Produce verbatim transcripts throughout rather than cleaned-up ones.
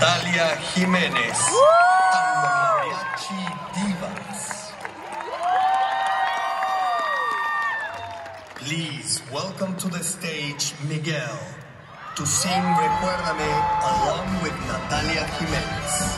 Natalia Jiménez. Mariachi Divas. Please welcome to the stage Miguel to sing Recuérdame along with Natalia Jiménez.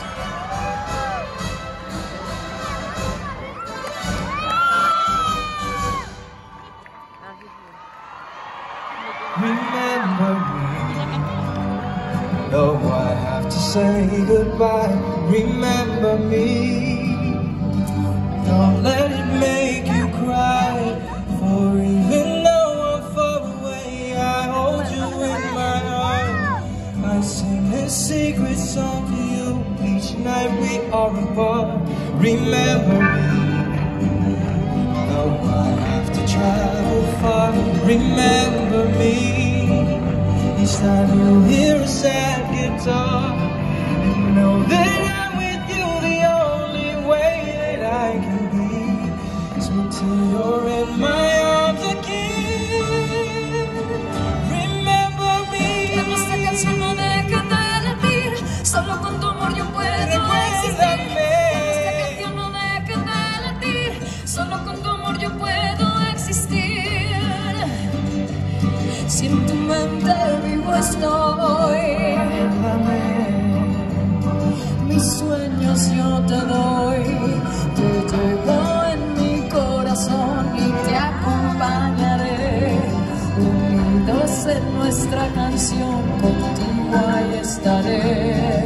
Remember me, no, I have to say goodbye. Remember me, don't let it make you cry. For even though I'm far away, I hold you in my arms. I sing this secret song to you each night we are apart. Remember me, though I have to travel far. Remember me, each time you hear a sad guitar, you know that I'm with you. The only way that I can be is until you're in my arms again. Remember me. Que nuestra canción no deje de latir, solo con tu amor yo puedo existir. Que nuestra canción no deje de latir, solo con tu amor yo puedo existir. Si en tu mente vivo estoy, mis sueños yo te doy, te llevo en mi corazón y te acompañaré. Unidos en nuestra canción, contigo ahí estaré.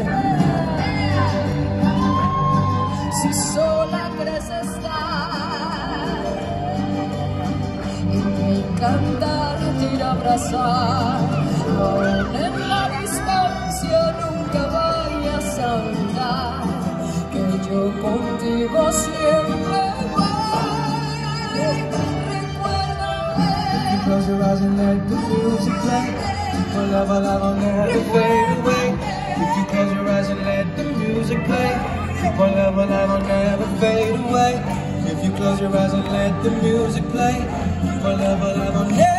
Si sola crees estar, en mi cantar te iré a abrazar. Aún en la distancia nunca vayas a olvidar que yo contigo siempre voy. Recuérdame. Close your eyes and let the music play. For love, our love will never fade away. If you close your eyes and let the music play. For love, our love will never fade away. If you close your eyes and let the music play. For love, our love will never